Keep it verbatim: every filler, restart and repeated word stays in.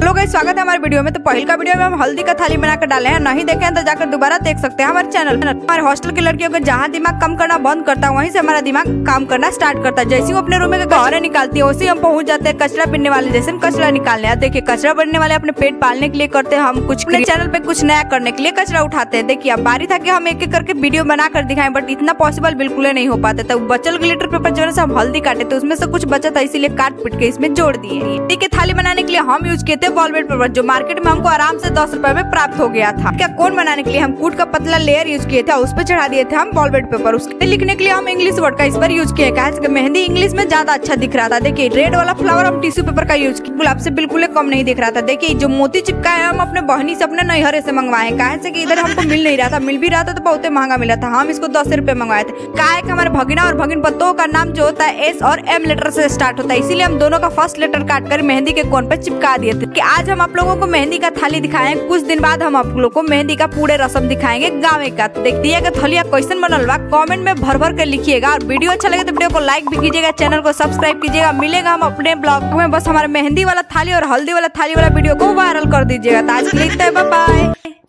Hello guys, स्वागत है हमारे वीडियो में। तो पहले का वीडियो में हम हल्दी का थाली बनाकर डाले हैं, नहीं देखे हैं तो जाकर दोबारा देख सकते हैं हमारे चैनल पर। हमारे हॉस्टल की लड़कियों का जहाँ दिमाग काम करना बंद करता है वहीं से हमारा दिमाग काम करना स्टार्ट करता है। जैसे वो अपने रूम में कचरा निकालती है वैसे हम पहुंच जाते हैं कचरा बिनने वाले जैसे कचरा निकालने। देखिए कचरा बनने वाले अपने पेट पालने के लिए करते हैं, हम कुछ अपने चैनल पे कुछ नया करने के लिए कचरा उठाते हैं। देखिए अब बारी था कि हम एक एक करके वीडियो बना कर दिखाएं, बट इतना पॉसिबल बिल्कुल नहीं हो पाता। तो बचल ग्लिटर पेपर जो है हम हल्दी काटे थे उसमें से कुछ बचा था, इसीलिए काट पिट के इसमें जोड़ दिए। ठीक है, थाली बनाने के लिए हम यूज किए थे वॉलवेट पेपर जो मार्केट में हमको आराम से दस रुपए में प्राप्त हो गया था। क्या कोन बनाने के लिए हम कूट का पतला लेयर यूज किए थे, उस पर चढ़ा दिए थे हम वॉलवेट पेपर। उसके लिखने के लिए हम इंग्लिश वर्ड का इस पर यूज किए, कहा मेहंदी इंग्लिश में ज्यादा अच्छा दिख रहा था। देखिए रेड वाला फ्लावर हम टिश्यू पेपर का यूज किया, गुलाब से बिल्कुल कम नहीं दिख रहा था। देखिए जो मोती चिपका है हम अपने बहनी से अपने नैहरे से मंगवाए, कहे कि इधर हमको मिल नहीं रहा था, मिल भी रहा था तो बहुत महंगा मिला था, हम इसको दस रुपए मंगवाए थे। कहा है कि हमारे भगिना और भगिन पत्तों का नाम जो होता है एस और एम लेटर से स्टार्ट होता है, इसीलिए हम दोनों का फर्स्ट लेटर काट कर मेहंदी के कोन पर चिपका दिए थे। कि आज हम आप लोगों को मेहंदी का थाली दिखाएं, कुछ दिन बाद हम आप लोगों को मेहंदी का पूरे रस्म दिखाएंगे गाँव का। देख दिएगा थलिया क्वेश्चन बनल बा, कमेंट में भर भर कर लिखिएगा और वीडियो अच्छा लगे तो वीडियो को लाइक भी कीजिएगा, चैनल को सब्सक्राइब कीजिएगा। मिलेगा हम अपने ब्लॉग में, बस हमारे मेहंदी वाला थाली और हल्दी वाला थाली वाला वीडियो को वायरल कर दीजिएगा। तो आज के लिए बाय बाय।